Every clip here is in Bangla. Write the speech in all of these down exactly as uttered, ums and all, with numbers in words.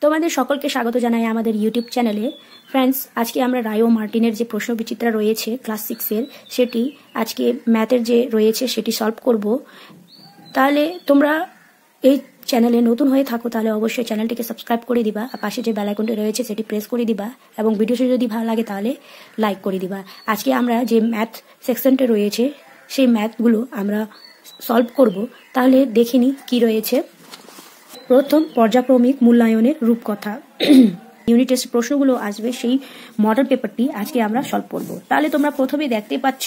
তোমাদের সকলকে স্বাগত জানাই আমাদের ইউটিউব চ্যানেলে। ফ্রেন্ডস, আজকে আমরা রায়ো মার্টিনের যে প্রশ্ন বিচিত্রা রয়েছে ক্লাস সিক্সের, সেটি আজকে ম্যাথের যে রয়েছে সেটি সলভ করব। তাহলে তোমরা এই চ্যানেলে নতুন হয়ে থাকো তাহলে অবশ্যই চ্যানেলটিকে সাবস্ক্রাইব করে দিবা, আর পাশে যে বেল আইকনটি রয়েছে সেটি প্রেস করে দিবা, এবং ভিডিওটি যদি ভালো লাগে তাহলে লাইক করে দিবা। আজকে আমরা যে ম্যাথ সেকশনটা রয়েছে সেই ম্যাথগুলো আমরা সলভ করব। তাহলে দেখিনি কি রয়েছে। প্রথম, পর্যায়ক্রমিক মূল্যায়নের রূপকথা। ইউনিট টেস্ট প্রশ্নগুলো আসবে, সেই মডেল পেপারটি আজকে আমরা সলভ করব। তাহলে তোমরা প্রথমে দেখতে পাচ্ছ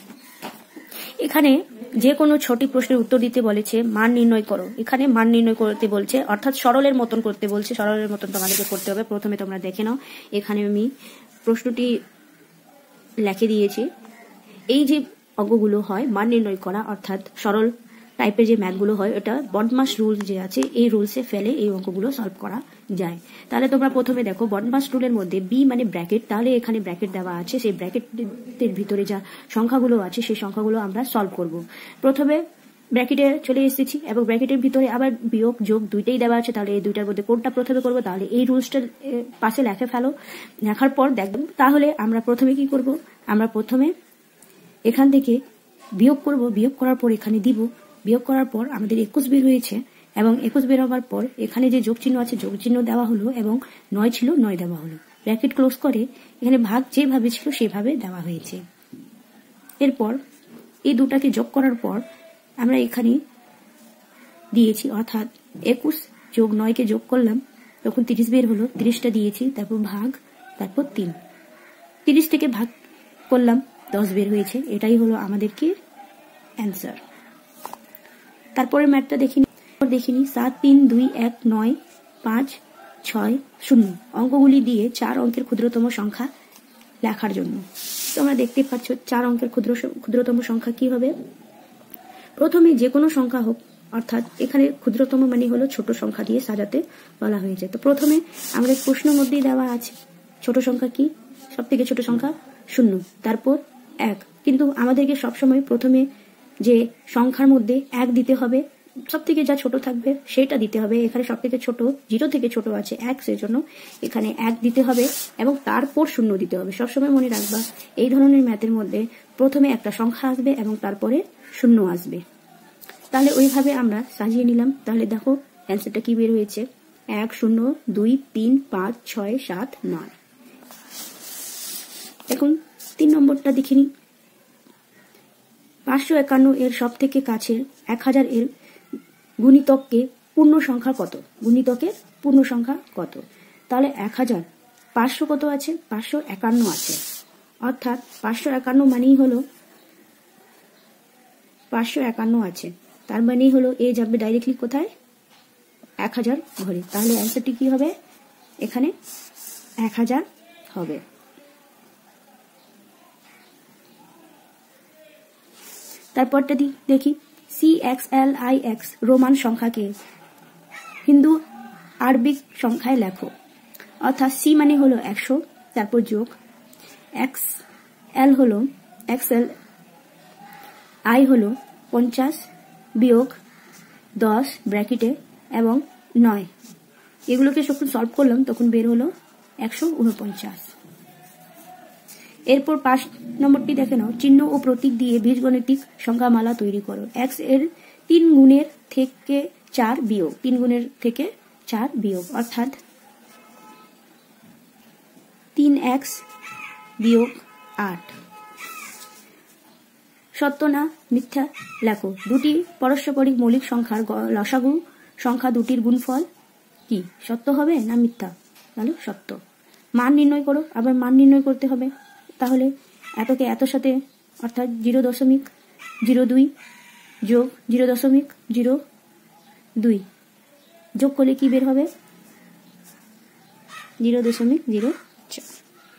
এখানে যে কোনো ছটি প্রশ্নের উত্তর দিতে বলেছে, মান নির্ণয় করো। এখানে মান নির্ণয় করতে বলছে, অর্থাৎ সরলের মতন করতে বলছে। সরলের মতন তোমাদেরকে করতে হবে। প্রথমে তোমরা দেখে নাও, এখানে আমি প্রশ্নটি লিখে দিয়েছি। এই যে অঙ্কগুলো হয় মান নির্ণয় করা, অর্থাৎ সরল টাইপের যে ম্যাথগুলো হয়, এটা বডমাস রুল যে আছে এই রুলসে ফেলে এই অঙ্কগুলো সলভ করা যায়। তাহলে তোমরা প্রথমে দেখো, বডমাস রুলের মধ্যে বি মানে ব্র্যাকেট, তাহলে এখানে ব্র্যাকেট দেওয়া আছে, সেই ব্র্যাকেটের ভিতরে যা সংখ্যাগুলো আছে সেই সংখ্যাগুলো আমরা সলভ করব। প্রথমে ব্র্যাকেটে চলে এসেছি এবং ব্র্যাকেটের ভিতরে আবার বিয়োগ যোগ দুইটাই দেওয়া আছে। তাহলে এই দুইটার মধ্যে কোনটা প্রথমে করবো, তাহলে এই রুলসটার পাশে লেখে ফেলো। লেখার পর দেখবেন, তাহলে আমরা প্রথমে কি করব, আমরা প্রথমে এখান থেকে বিয়োগ করব। বিয়োগ করার পর এখানে দিব। বিয়োগ করার পর আমাদের একুশ বের হয়েছে, এবং একুশ বের হওয়ার পর এখানে যে যোগ চিহ্ন আছে যোগ চিহ্ন দেওয়া হলো, এবং নয় ছিল নয় দেওয়া হলো। ব্র্যাকেট ক্লোজ করে এখানে ভাগ যেভাবে ছিল সেভাবে দেওয়া হয়েছে। এরপর এই দুটাকে যোগ করার পর আমরা এখানে দিয়েছি, অর্থাৎ একুশ যোগ নয়কে যোগ করলাম, তখন তিরিশ বের হলো। তিরিশটা দিয়েছি, তারপর ভাগ, তারপর তিন। তিরিশ থেকে ভাগ করলাম, দশ বের হয়েছে। এটাই হলো আমাদের কি অ্যান্সার। তারপরে ম্যাথটা দেখিনি দেখিনি সাত তিন দুই এক নয় পাঁচ ছয় শূন্য অঙ্কগুলি দিয়ে চার অঙ্কের ক্ষুদ্রতম সংখ্যা লেখার জন্য। তোমরা দেখতে পাচ্ছ চার অঙ্কের ক্ষুদ্র ক্ষুদ্রতম সংখ্যা কি হবে। প্রথমে যে কোনো সংখ্যা হোক, অর্থাৎ এখানে ক্ষুদ্রতম মানে হলো ছোট সংখ্যা দিয়ে সাজাতে বলা হয়েছে। তো প্রথমে আমাদের প্রশ্নের মধ্যেই দেওয়া আছে ছোট সংখ্যা কি, সব থেকে ছোট সংখ্যা শূন্য, তারপর এক। কিন্তু আমাদেরকে সবসময় প্রথমে যে সংখ্যার মধ্যে এক দিতে হবে, সব থেকে যা ছোট থাকবে সেটা দিতে হবে। এখানে সব থেকে ছোট জিরো থেকে ছোট আছে এক, সেজন্য এখানে এক দিতে হবে এবং তারপর শূন্য দিতে হবে। সবসময় মনে রাখবা, এই ধরনের ম্যাথের মধ্যে প্রথমে একটা সংখ্যা আসবে এবং তারপরে শূন্য আসবে। তাহলে ওইভাবে আমরা সাজিয়ে নিলাম। তাহলে দেখো অ্যান্সারটা কি বের হয়েছে, এক শূন্য দুই তিন পাঁচ ছয় সাত নয়। এখন তিন নম্বরটা দেখিনি। পাঁচশো একান্ন এর সব থেকে কাছের এক হাজার এর গুণিতককে পূর্ণ সংখ্যা কত? গুণিতকের পূর্ণ সংখ্যা কত? তাহলে এক হাজার পাঁচশো কত আছে, পাঁচশো একান্ন আছে, অর্থাৎ পাঁচশো একান্ন মানেই হলো পাঁচশো একান্ন আছে, তার মানেই হলো এ যাবে ডাইরেক্টলি কোথায়, এক হাজার ঘরে। তাহলে অ্যান্সারটি কি হবে, এখানে এক হাজার হবে। তারপরটা দেখি, C X L I X Roman সংখ্যাকে হিন্দু আরবিক সংখ্যায় লেখো। অর্থাৎ সি মানে হলো একশো, তারপর যোগ এক্স এল হলো এক্স এল, আই হলো পঞ্চাশ বিয়োগ দশ ব্র্যাকেটে এবং নয়। এগুলোকে যখন সলভ করলাম তখন বের হলো একশো উনপঞ্চাশ। এরপর পাঁচ নম্বরটি দেখে নাও, চিহ্ন ও প্রতীক দিয়ে বীজগণিতিক সংখ্যামালা তৈরি করো। এক্স এর তিন গুণের থেকে চার বিয়োগ, তিন গুণের থেকে চার বিয়োগ, অর্থাৎ তিন এক্স বিয়োগ আট। সত্য না মিথ্যা লেখো। দুটি পরস্পরিক মৌলিক সংখ্যার লসাগু সংখ্যা দুটির গুণফল কি, সত্য হবে না মিথ্যা? তাহলে সত্য। মান নির্ণয় করো, আবার মান নির্ণয় করতে হবে। তাহলে এতকে এত সাথে, অর্থাৎ জিরো দশমিক জিরো দুই যোগ জিরো দশমিক জিরো দুই যোগ করলে কি বের হবে, জিরো দশমিক জিরো চার।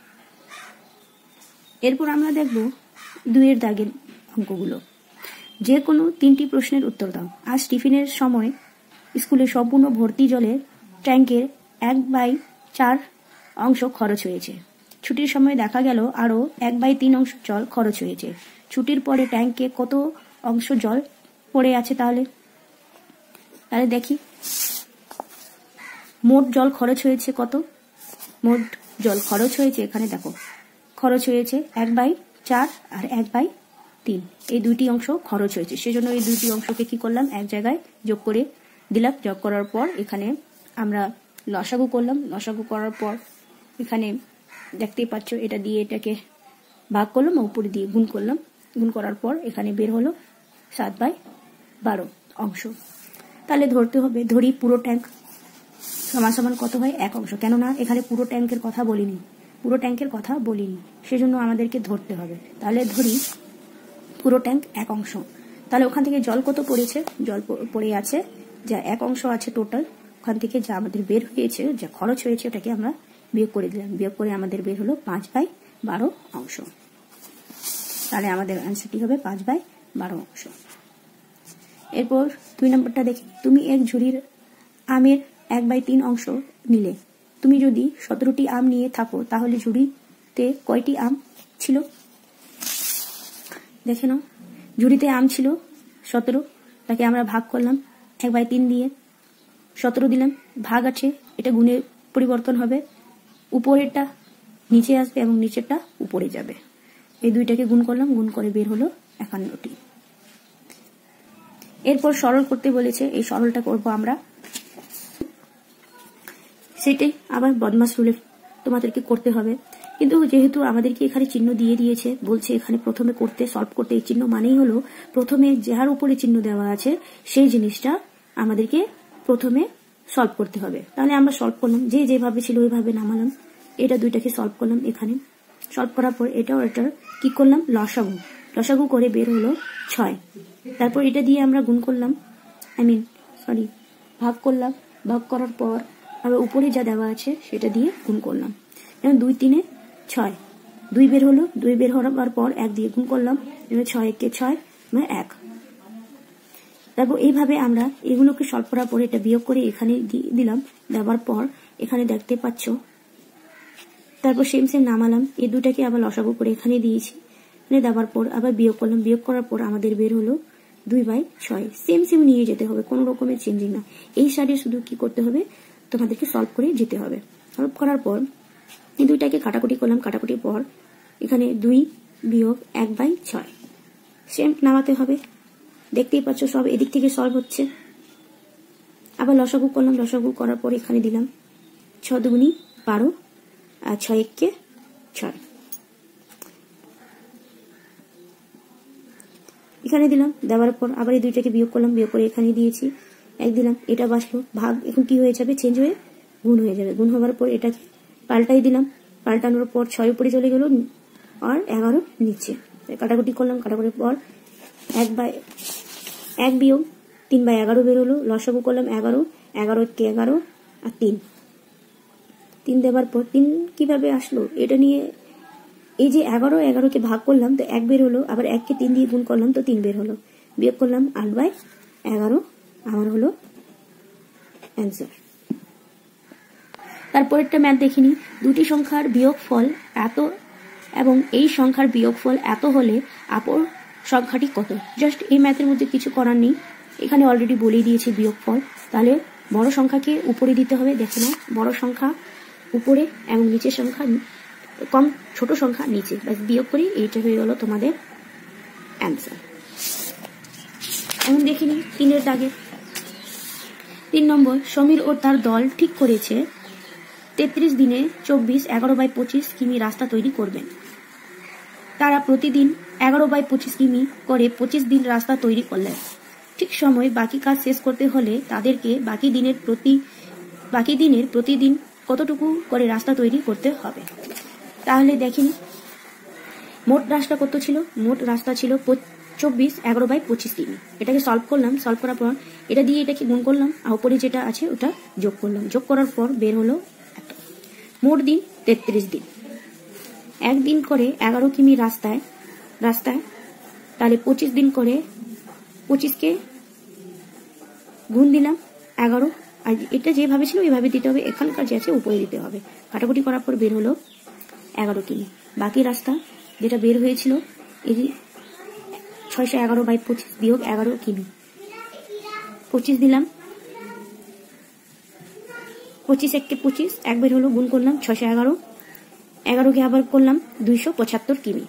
এরপর আমরা দেখব দুইয়ের দাগের অঙ্কগুলো। যে কোনো তিনটি প্রশ্নের উত্তর দাও। আজ টিফিনের সময় স্কুলে সম্পূর্ণ ভর্তি জলের ট্যাঙ্কের এক বাই চার অংশ খরচ হয়েছে। ছুটির সময় দেখা গেল আরো এক বাই তিন অংশ জল খরচ হয়েছে। ছুটির পরে ট্যাঙ্কে কত অংশ জল পড়ে আছে? তাহলে তাহলে দেখি মোট জল খরচ হয়েছে কত? মোট জল খরচ হয়েছে এখানে দেখো, খরচ হয়েছে এক বাই চার আর এক বাই তিন, এই দুইটি অংশ খরচ হয়েছে। সেজন্য এই দুইটি অংশকে কি করলাম, এক জায়গায় যোগ করে দিলাম। যোগ করার পর এখানে আমরা লসাগু করলাম। লসাগু করার পর এখানে দেখতেই পাচ্ছ, এটা দিয়ে এটাকে ভাগ করলাম, উপরে দিয়ে গুণ করলাম। গুণ করার পর এখানে বের হলো সাত বাই বারো অংশ। তাহলে ধরতে হবে, ধরি পুরো ট্যাঙ্ক সমান সমান কত হয়, এক অংশ। কেননা এখানে পুরো ট্যাঙ্কের কথা বলিনি, পুরো ট্যাঙ্কের কথা বলিনি, সেজন্য আমাদেরকে ধরতে হবে। তাহলে ধরি পুরো ট্যাঙ্ক এক অংশ। তাহলে ওখান থেকে জল কত পড়েছে, জল পড়ে আছে যা এক অংশ আছে টোটাল। ওখান থেকে যা আমাদের বের হয়েছে, যা খরচ হয়েছে, ওটাকে আমরা বিয়োগ করে দিলাম। বিয়োগ করে আমাদের বের হলো পাঁচ বাই বারো অংশ। তাহলে আমাদের অ্যান্সারটি হবে পাঁচ বাই বারো অংশ। এরপর দুই নম্বরটা দেখি, তুমি এক ঝুড়ির আমের এক বাই তিন অংশ নিলে। তুমি যদি সতেরোটি আম নিয়ে থাকো তাহলে ঝুড়িতে কয়টি আম ছিল? দেখে নাও, ঝুড়িতে আম ছিল সতেরো, তাকে আমরা ভাগ করলাম এক বাই তিন দিয়ে, সতেরো দিলাম, ভাগ আছে, এটা গুণে পরিবর্তন হবে, উপরেরটা নিচে আসবে এবং নিচেরটা উপরে যাবে। এই দুইটাকে গুণ করলাম, গুণ করে বের হলো একান্নটি। এরপর সরল করতে বলেছে, এই সরলটা করব আমরা। সেটাই আবার বদমাস রুলে তোমাদেরকে করতে হবে, কিন্তু যেহেতু আমাদেরকে এখানে চিহ্ন দিয়ে দিয়েছে, বলছে এখানে প্রথমে করতে সলভ করতে, এই চিহ্ন মানেই হলো প্রথমে যার উপরে চিহ্ন দেওয়া আছে সেই জিনিসটা আমাদেরকে প্রথমে সলভ করতে হবে। তাহলে আমরা সলভ করলাম, যে যেভাবে ছিল ওইভাবে নামালাম, এটা দুইটাকে সলভ করলাম। এখানে সলভ করার পর এটাও এটার কি করলাম, লসাগু লসাগু করে বের হলো ছয়। তারপর এটা দিয়ে আমরা গুণ করলাম, আই মিন সরি ভাগ করলাম। ভাগ করার পর আবার উপরে যা দেওয়া আছে সেটা দিয়ে গুণ করলাম। যেমন দুই তিনে ছয়, দুই বের হলো, দুই বের হওয়ার পর এক দিয়ে গুণ করলাম, ছয় একে ছয় মানে এক। তারপর এইভাবে আমরা এগুলোকে সলভ করার পর এটা বিয়োগ করে এখানে দিয়ে দিলাম। দেওয়ার পর এখানে দেখতে পাচ্ছ, তারপর সেম সেম নামালাম, এই দুটাকে আবার লসাগু করে এখানে দিয়েছি। এখানে দেওয়ার পর আবার বিয়োগ করলাম, বিয়োগ করার পর আমাদের বের হলো দুই বাই ছয়। সেম সেম নিয়ে যেতে হবে, কোনো রকমের চেঞ্জিং না। এই সাইডে শুধু কি করতে হবে, তোমাদেরকে সলভ করে যেতে হবে। সলভ করার পর এই দুইটাকে কাটাকুটি করলাম, কাটাকুটির পর এখানে দুই বিয়োগ এক বাই ছয় সেম নামাতে হবে। দেখতেই পাচ্ছ সব এদিক থেকে সলভ হচ্ছে। আবার লসাগু করলাম, লসাগু করার পর এখানে দিলাম ছ দুগুনি বারো আর ছয় এককে ছয়, এখানে দিলাম। দেওয়ার পর আবার এই দুইটাকে বিয়োগ করলাম, বিয়োগ করে এখানে দিয়েছি, এক দিলাম, এটা বাঁচলো, ভাগ এখন কি হয়ে যাবে, চেঞ্জ হয়ে গুণ হয়ে যাবে। গুণ হওয়ার পর এটাকে পাল্টাই দিলাম, পাল্টানোর পর ছয় উপরে চলে গেল আর এগারো নিচে। কাটাকুটি করলাম, কাটাকুটির পর এক বাই এক বিয়োগ তিন বাই এগারো বের হলো। লসাগু করলাম এগারো, এগারো কে এগারো আর তিন, তিন দেওয়ার পর তিন কিভাবে আসলো, এটা নিয়ে এই যে এগারো এগারোকে ভাগ করলাম তো এক বের হলো, আবার এককে তিন দিয়ে গুণ করলাম তো তিন বের হলো, বিয়োগ করলাম আট বাই এগারো, আমার হলো অ্যান্সার। তারপরেরটা ম্যাথ দেখিনি, দুটি সংখ্যার বিয়োগফল এত এবং এই সংখ্যার বিয়োগফল এত হলে অপর সংখ্যাটি কত। জাস্ট এই ম্যাথের মধ্যে কিছু করার নেই, এখানে অলরেডি বলেই দিয়েছি বিয়োগফল। তাহলে বড় সংখ্যাকে উপরে দিতে হবে, দেখে নাও বড় সংখ্যা উপরে এবং নিচের সংখ্যা কম, ছোট সংখ্যা নিচে, ব্যাস বিয়োগ করি, এইটা হয়ে গেল তোমাদের অ্যান্সার। এখন দেখিনি তিনের দাগে, তিন নম্বর, সমীর ও তার দল ঠিক করেছে তেত্রিশ দিনে চব্বিশ এগারো বাই পঁচিশ কিমি রাস্তা তৈরি করবেন। তারা প্রতিদিন এগারো বাই পঁচিশ কিমি করে পঁচিশ দিন রাস্তা তৈরি করলেন। ঠিক সময় বাকি কাজ শেষ করতে হলে তাদেরকে বাকি দিনের প্রতি বাকি দিনের প্রতিদিন কতটুকু করে রাস্তা তৈরি করতে হবে। তাহলে দেখিনি মোট রাস্তা কত ছিল, মোট রাস্তা ছিল চব্বিশ এগারো বাই পঁচিশ কিমি। এটাকে সলভ করলাম, সলভ করার পর এটা দিয়ে এটাকে গুণ করলাম, আর উপরে যেটা আছে ওটা যোগ করলাম, যোগ করার পর বের হলো এত। মোট দিন তেত্রিশ দিন, একদিন করে এগারো কিমি রাস্তায় রাস্তায় তাহলে পঁচিশ দিন করে পঁচিশকে গুণ দিলাম এগারো, আর এটা যেভাবে ছিল এভাবে দিতে হবে, এখানকার যে আছে উপরে দিতে হবে। কাটাকুটি করার পর বের হলো এগারো কিমি। বাকি রাস্তা যেটা বের হয়েছিল এই ছয়শো এগারো বাই পঁচিশ বিয়োগ এগারো কিমি, পঁচিশ দিলাম পঁচিশ এককে পঁচিশ, এক বের হলো, গুণ করলাম ছশো এগারো, এগারোকে আবার করলাম দুইশো পঁচাত্তর কিমি,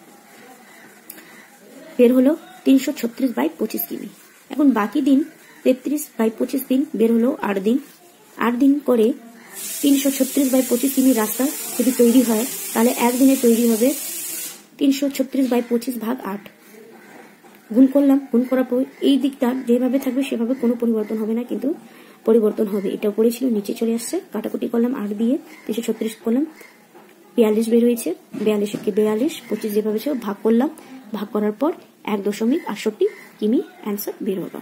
বের হলো তিনশো ছত্রিশ বাই পঁচিশ কিমি। এখন বাকি দিন তেত্রিশ বাই পঁচিশ দিন, বের হলো আট দিন। আট দিন করে তিনশো ছত্রিশ বাই পঁচিশ কিমি রাস্তা যদি তৈরি হয়, তাহলে একদিনে তৈরি হবে তিনশো ছত্রিশ বাই পঁচিশ ভাগ আট। গুণ করলাম, গুণ করার পর এই দিকটা যেভাবে থাকবে সেভাবে কোনো পরিবর্তন হবে না, কিন্তু পরিবর্তন হবে। এটা উপরে ছিল, নিচে চলে আসছে। কাটাকুটি করলাম আট দিয়ে, তিনশো ছত্রিশ করলাম, বিয়াল্লিশ বের হয়েছে। বিয়াল্লিশ কে বিয়াল্লিশ, পঁচিশ যেভাবে ছিল ভাগ করলাম, ভাগ করার পর এক দশমিক আটষট্টি কিমি অ্যান্সার বের হলো।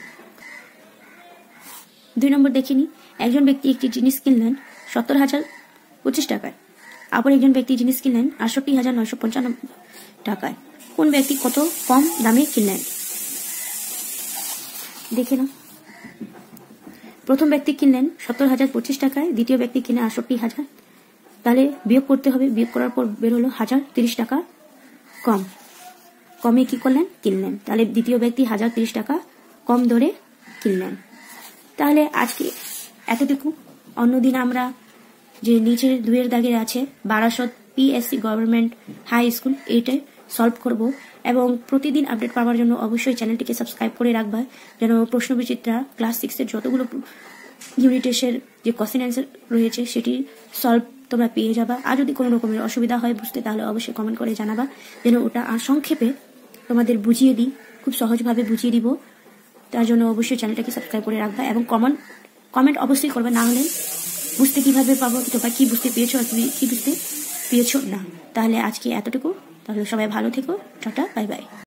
দুই নম্বর দেখিনি, একজন ব্যক্তি একটি জিনিস কিনলেন সত্তর হাজার পঁচিশ টাকায়, আবার একজন ব্যক্তি জিনিস কিনলেন আটষট্টি হাজার নয়শো পঞ্চানব্বই টাকায়। কোন ব্যক্তি কত কম দামে কিনলেন দেখে নাও। প্রথম ব্যক্তি কিনলেন সত্তর হাজার পঁচিশ টাকায়, দ্বিতীয় ব্যক্তি কিনে আটষট্টি হাজার। তাহলে বিয়োগ করতে হবে, বিয়োগ করার পর বের হলো হাজার তিরিশ টাকা কম। কমে কি করলেন? কিনলেন। তাহলে দ্বিতীয় ব্যক্তি হাজার তিরিশ টাকা কম দরে কিনলেন। তাহলে আজকে এতটুকু। অন্যদিন আমরা যে নিচের দুয়ের দাগে আছে Barasat PSC government high school, এইটাই সলভ করব। এবং প্রতিদিন আপডেট পাওয়ার জন্য অবশ্যই চ্যানেলটিকে সাবস্ক্রাইব করে রাখবা, যেন প্রশ্নবিচিত্রা ক্লাস সিক্সের যতগুলো ইউনিট টেস্টের যে কোশ্চেন অ্যান্সার রয়েছে সেটি সলভ তোমরা পেয়ে যাবা। আর যদি কোনো রকমের অসুবিধা হয় বুঝতে, তাহলে অবশ্যই কমেন্ট করে জানাবা, যেন ওটা আর সংক্ষেপে তোমাদের বুঝিয়ে দিই, খুব সহজভাবে বুঝিয়ে দিব। তার জন্য অবশ্যই চ্যানেলটাকে সাবস্ক্রাইব করে রাখবা এবং কমেন্ট কমেন্ট অবশ্যই করবে, না হলে বুঝতে কিভাবে পাবো তোমরা কি বুঝতে পেরেছো আর তুমি কি বুঝতে পেরেছো না। তাহলে আজকে এতটুকু। তাহলে সবাই ভালো থেকো, টাটা, বাই বাই।